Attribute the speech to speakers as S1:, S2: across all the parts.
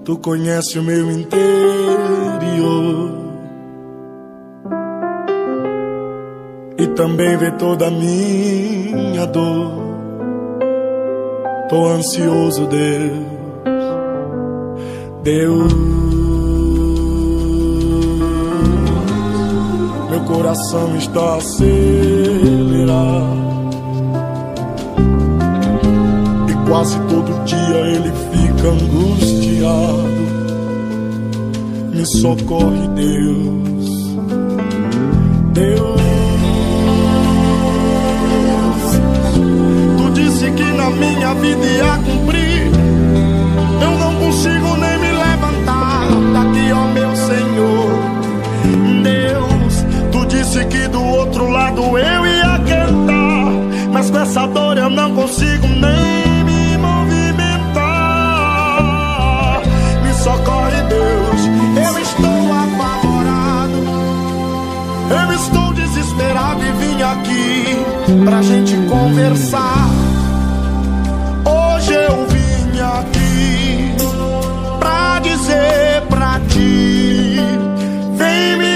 S1: Tu conhece o meu interior e também vê toda a minha dor. Tô ansioso, Deus, meu coração está acelerado e quase todo dia ele fica angustiado. Me socorre, Deus, Deus. Tu disse que na minha vida ia cumprir. Eu não consigo nem me levantar daqui, ó meu Senhor. Deus, tu disse que do outro lado eu ia cantar, mas com essa dor eu não consigo nem me movimentar. Me socorre, Deus, eu estou apavorado, eu estou desesperado e vim aqui pra gente conversar. Hoje eu vim aqui pra dizer pra ti: vem me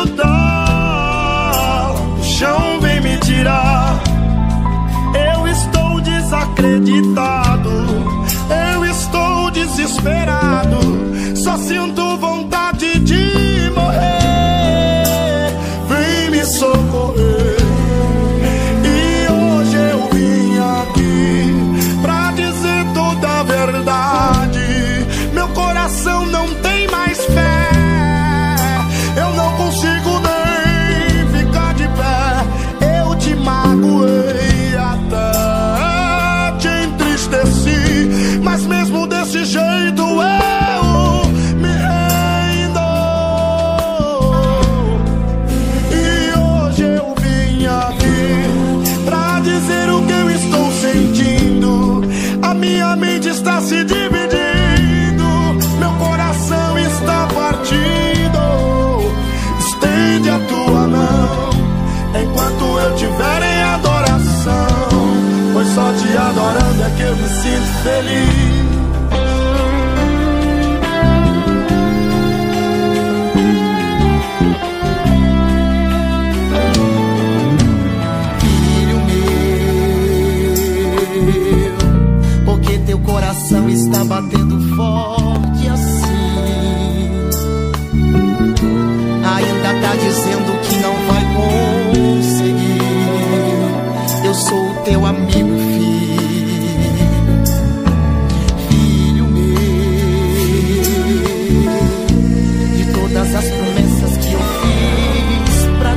S1: ajudar, o chão vem me tirar. Eu estou desacreditado, eu estou desesperado, só sinto vontade de morrer. Vem me socorrer. Meu coração não tem mais fé, eu não consigo nem ficar de pé. Eu te magoei, até te entristeci, mas mesmo desse jeito eu me rendo. E hoje eu vim aqui pra dizer o que eu estou sentindo. A minha mente está se dividindo, meu coração está partido. Estende a tua mão enquanto eu tiver em adoração, pois só te adorando é que eu me sinto feliz.
S2: Teu coração está batendo forte assim, ainda tá dizendo que não vai conseguir. Eu sou o teu amigo, filho meu. De todas as promessas que eu fiz pra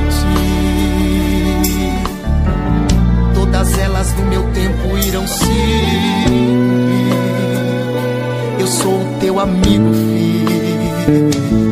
S2: ti, todas elas no meu tempo irão se cumprir. Eu sou o teu amigo, filho.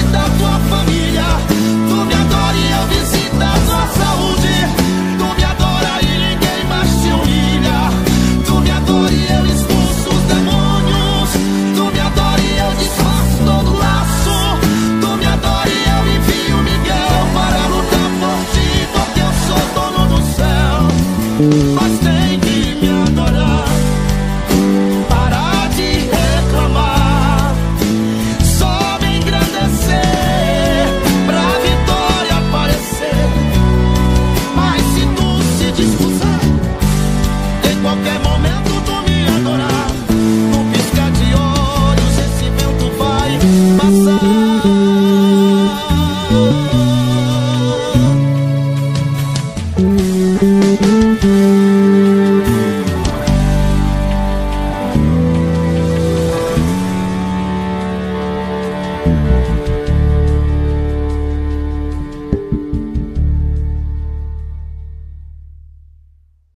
S2: da tua família. Tu me adora e eu visito a tua saúde. Tu me adora e ninguém mais te humilha. Tu me adora e eu expulso os demônios. Tu me adora e eu desfaço todo laço. Tu me adora e eu envio Miguel para lutar por ti, porque eu sou dono do céu.